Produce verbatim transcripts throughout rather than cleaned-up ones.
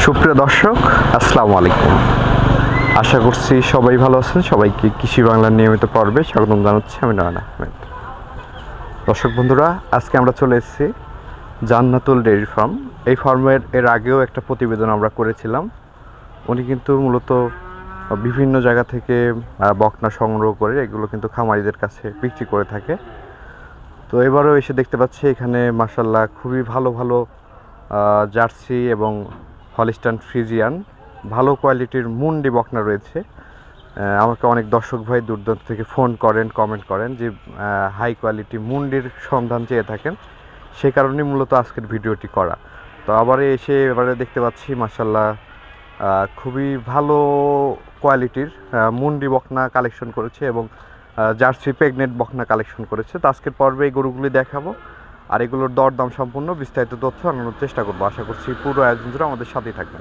সুপ্রিয় দর্শক, আসসালামু আলাইকুম। আশা করছি সবাই ভালো আছেন। সবাইকে কৃষি বাংলার নিয়মিত পর্বে স্বাগতম জানাচ্ছি। আমি নয়ন আহমেদ। দর্শক বন্ধুরা, আজকে আমরা চলে এসেছি জান্নাতুল ডেইরি ফার্ম। এই ফার্মের এর আগেও একটা প্রতিবেদন আমরা করেছিলাম। উনি কিন্তু মূলত বিভিন্ন জায়গা থেকে বকনা সংগ্রহ করে এগুলো কিন্তু খামারিদের কাছে বিক্রি করে থাকে। তো এবারও এসে দেখতে পাচ্ছি এখানে মাশাআল্লাহ খুবই ভালো ভালো জার্সি এবং হলিস্টাইন ফ্রিজিয়ান ভালো কোয়ালিটির মুন্ডি বকনা রয়েছে। আমাকে অনেক দর্শক ভাই দূর দূরান্ত থেকে ফোন করেন, কমেন্ট করেন যে হাই কোয়ালিটি মুন্ডির সন্ধান চেয়ে থাকেন। সেই কারণেই মূলত আজকের ভিডিওটি করা। তো আবার এসে এবারে দেখতে পাচ্ছি মাশাআল্লাহ খুবই ভালো কোয়ালিটির মুন্ডি বকনা কালেকশন করেছে এবং জার্সি প্রেগনেন্ট বকনা কালেকশন করেছে। তো আজকের পর্বে এই গরুগুলি দেখাবো আর এগুলোর দরদাম সম্পূর্ণ বিস্তারিত তথ্য আনানোর চেষ্টা করবো। আশা করছি পুরো আয়োজন জুড়ে আমাদের সাথেই থাকবেন।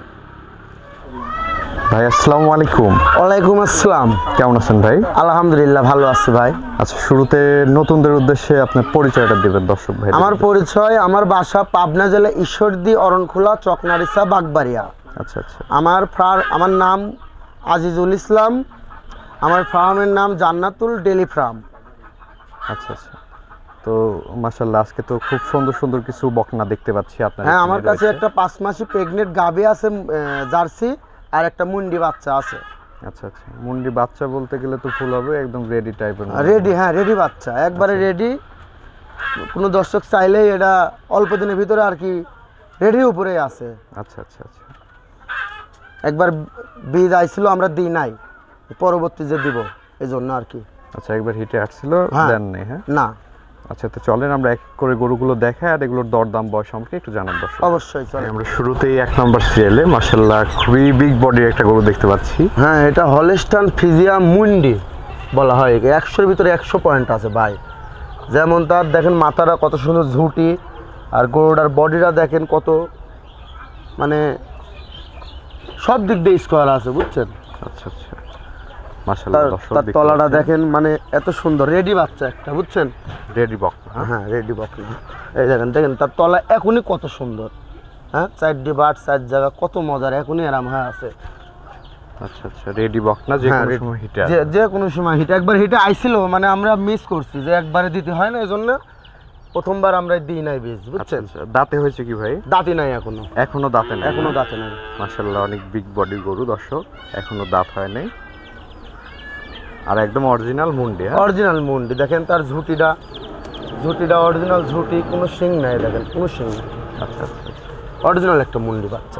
ভাই আসসালামু আলাইকুম। ওয়ালাইকুম আসসালাম। কেমন আছেন ভাই? আলহামদুলিল্লাহ ভালো আছি ভাই। আচ্ছা, শুরুতে নতুনদের উদ্দেশ্যে আপনার পরিচয়টা দিবেন দর্শক ভাই। আমার পরিচয়, আমার বাসা পাবনা জেলা ঈশ্বরদী অরণখোলা চকনারিসা বাগবাড়িয়া। আচ্ছা আচ্ছা। আমার ফার আমার নাম আজিজুল ইসলাম। আমার ফার্মের নাম জান্নাতুল ডেইরি ফার্ম। আচ্ছা আচ্ছা। তো মাশাআল্লাহ আজকে তো খুব সুন্দর সুন্দর কিছু বকনা দেখতে পাচ্ছি আপনার। হ্যাঁ, আমার কাছে একটা পাঁচ মাসি প্রেগনেন্ট গাভী আছে, জার্সি, আর একটা মুন্ডি বাচ্চা আছে। আচ্ছা আচ্ছা। মুন্ডি বাচ্চা বলতে গেলে তো ফুল হবে একদম রেডি টাইপের। রেডি, হ্যাঁ রেডি বাচ্চা, একবারে রেডি। কোনো দর্শক চাইলেই এটা অল্প দিনের ভিতরে আর কি রেডির উপরে আছে। আচ্ছা আচ্ছা আচ্ছা। একবার বীজ আইছিল, আমরা দিই নাই, পরবর্তী যে দিব এই জন্য আর কি। আচ্ছা, একবার হিটে আসছিল দেন নেই? হ্যাঁ না। আচ্ছা, তো চলেন আমরা এক করে গরুগুলো দেখাই আর এগুলোর দরদাম বয়স সম্পর্কে একটু জানার দর্শক। অবশ্যই চলেন। আমরা শুরুতেই এক নম্বর সিরিয়ালে মাশাআল্লাহ খুবই বিগ বডির একটা গরু দেখতে পাচ্ছি। হ্যাঁ, এটা হলিস্টাইন ফ্রিজিয়ান মুন্ডি বলা হয়। একশোর ভিতরে একশো পয়েন্ট আছে ভাই। যেমন তার দেখেন মাথাটা কত সুন্দর ঝুঁটি, আর গরুটার বডিটা দেখেন কত, মানে সব দিক দিয়ে স্কোয়ার আছে, বুঝছেন? আচ্ছা আচ্ছা। মাশাআল্লাহ দর্শক তার তলাটা দেখেন, মানে এত সুন্দর রেডি বাচ্চা একটা, বুঝছেন? রেডি বকনা। হ্যাঁ রেডি বকনা। এই দেখেন দেখেন তার তলা এখনই কত সুন্দর। হ্যাঁ, চারটি বাট চার জায়গা কত মজার, এখনই আরাম হয়ে আছে। আচ্ছা আচ্ছা। রেডি বকনা যে কোনো সময় হিটে যে যে কোনো সময় হিটে, একবার হিটে আইছিল, মানে আমরা মিস করছি যে একবারে দিতে হয় না, এই জন্য প্রথমবার আমরা দিই নাই বীজ, বুঝছেন? দাঁতে হয়েছে কি ভাই? দাঁতি নাই এখনো। এখনো দাঁতে নাই? এখনো দাঁতে নাই। মাশাআল্লাহ অনেক বিগ বডি গরু দর্শক, এখনো দাঁত হয় নাই আর একদম অরিজিনাল মুন্ডি। অরিজিনাল মুন্ডি দেখেন তার ঝুঁটিটা, ঝুঁটিটা অরিজিনাল ঝুঁটি, কোনো শিং নাই, দেখেন কোনো শিং নাই। আচ্ছা আচ্ছা। অরিজিনাল একটা মুন্ডি বাচ্চা।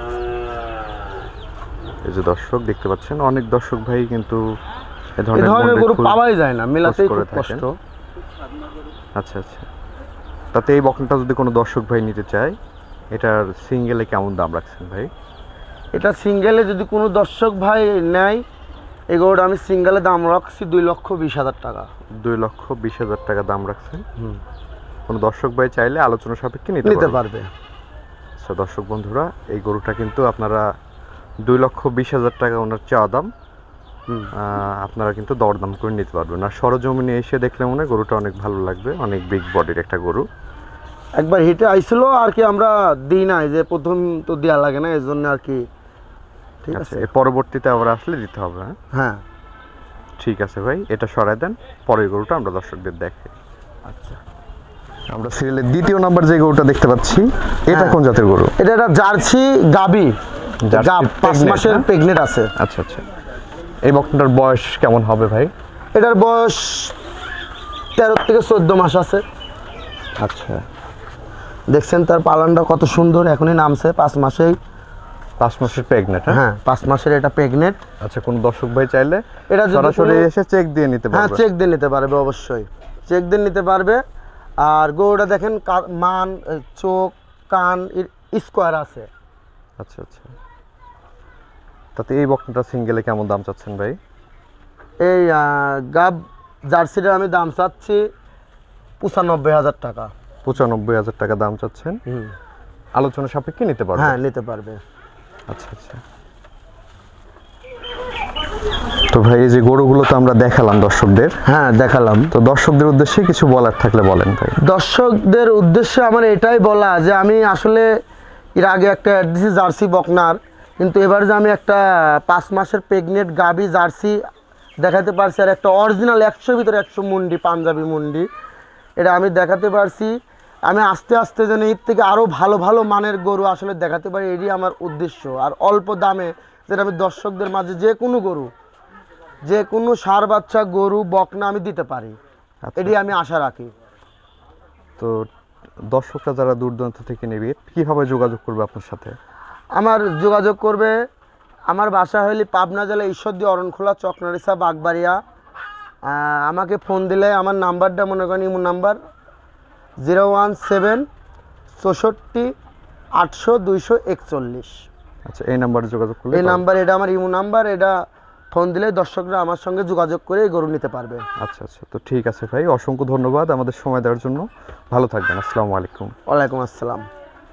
এই যে দর্শক দেখতে পাচ্ছেন, অনেক দর্শক ভাই কিন্তু এই ধরনের গরু পাওয়াই যায় না, মেলাতেই খুব কষ্ট। আচ্ছা আচ্ছা। তাতে এই বকনাটা যদি কোনো দর্শক ভাই নিতে চায়, এটার সিঙ্গেলে কেমন দাম রাখছেন ভাই? এটা সিঙ্গেলে যদি কোনো দর্শক ভাই নেয়, এই গরুটা আমি সিঙ্গেলে দাম রাখছি দুই লক্ষ বিশ হাজার টাকা। দুই লক্ষ বিশ হাজার টাকা দাম রাখছেন। হুম। কোনো দর্শক ভাই চাইলে আলোচনা সাপেক্ষে নিতে নিতে পারবে। আচ্ছা দর্শক বন্ধুরা, এই গরুটা কিন্তু আপনারা দুই লক্ষ বিশ হাজার টাকা ওনার চাওয়া দাম, আপনারা কিন্তু দরদাম করে নিতে পারবেন। আর সরজমিনে এসে দেখলে মনে হয় গরুটা অনেক ভালো লাগবে, অনেক বিগ বডির একটা গরু। একবার হিটে আইছিল আর কি, আমরা দিই নাই, যে প্রথম তো দেওয়া লাগে না, এই জন্য আর কি। ঠিক আছে, পরবর্তীতে আবার আসলে দিতে হবে। হ্যাঁ ঠিক আছে ভাই, এটা সরাই দেন, পরের গরুটা আমরা দর্শকদের দেখাই। আচ্ছা, আমরা সিরিয়ালের দ্বিতীয় নাম্বার যে গরুটা দেখতে পাচ্ছি, এটা কোন জাতের গরু? এটা একটা জার্সি গাবি, পাঁচ মাসের প্রেগনেন্ট আছে। আচ্ছা আচ্ছা। এই বকনাটার বয়স কেমন হবে ভাই? এটার বয়স তেরো থেকে চোদ্দ মাস আছে। আচ্ছা, দেখছেন তার পালনটা কত সুন্দর, এখনই নামছে, পাঁচ মাসেই। পাঁচ মাসের প্রেগনেন্ট? হ্যাঁ, পাঁচ মাসের এটা প্রেগনেন্ট। আচ্ছা, কোন দর্শক ভাই চাইলে এটা সরাসরি এসে চেক দিয়ে নিতে পারবে? হ্যাঁ, চেক দিয়ে নিতে পারবে, অবশ্যই চেক দিয়ে নিতে পারবে। আর গরুটা দেখেন মান, চোখ, কান স্কোয়ার আছে। আচ্ছা আচ্ছা। তাতে এই বকনাটা সিঙ্গেলে কেমন দাম চাচ্ছেন ভাই? এই গাব জার্সিটা আমি দাম চাচ্ছি পঁচানব্বই হাজার টাকা। পঁচানব্বই হাজার টাকা দাম চাচ্ছেন? হুম। আলোচনা সাপেক্ষে নিতে পারবে? হ্যাঁ, নিতে পারবে। আচ্ছা আচ্ছা। তো ভাই এই যে গরুগুলো তো আমরা দেখালাম দর্শকদের। হ্যাঁ দেখালাম। তো দর্শকদের উদ্দেশ্যে কিছু বলার থাকলে বলেন ভাই। দর্শকদের উদ্দেশ্যে আমার এটাই বলা যে আমি আসলে এর আগে একটা অ্যাড দিছি জার্সি বকনার, কিন্তু এবার যে আমি একটা পাঁচ মাসের প্রেগনেন্ট গাবি জার্সি দেখাতে পারছি, আর একটা অরিজিনাল একশোর ভিতরে একশো মুন্ডি পাঞ্জাবি মুন্ডি, এটা আমি দেখাতে পারছি। আমি আস্তে আস্তে যেন এর থেকে আরও ভালো ভালো মানের গরু আসলে দেখাতে পারি, এটাই আমার উদ্দেশ্য। আর অল্প দামে যেটা আমি দর্শকদের মাঝে যে কোনো গরু, যে কোনো ষাঁড় বাচ্চা গরু বকনা আমি দিতে পারি, আচ্ছা। এটাই আমি আশা রাখি। তো দর্শকরা যারা দূর দূরান্ত থেকে নেবে কীভাবে যোগাযোগ করবে আপনার সাথে? আমার যোগাযোগ করবে, আমার বাসা হইলে পাবনা জেলা ঈশ্বরদী অরণখোলা চকনারিসা বাগবাড়িয়া। আহ, আমাকে ফোন দিলে আমার নাম্বারটা মনে করেন imo number zero one seven চৌষট্টি আটশো দুইশো একচল্লিশ। আচ্ছা, এই নাম্বারে যোগাযোগ করলে এই নাম্বার, এটা আমার ইমো নাম্বার, এটা ফোন দিলে দর্শকরা আমার সঙ্গে যোগাযোগ করে এই গরু নিতে পারবে। আচ্ছা আচ্ছা, তো ঠিক আছে ভাই, অসংখ্য ধন্যবাদ আমাদের সময় দেওয়ার জন্য। ভালো থাকবেন। আসসালামু আলাইকুম। ওয়ালাইকুম আসসালাম।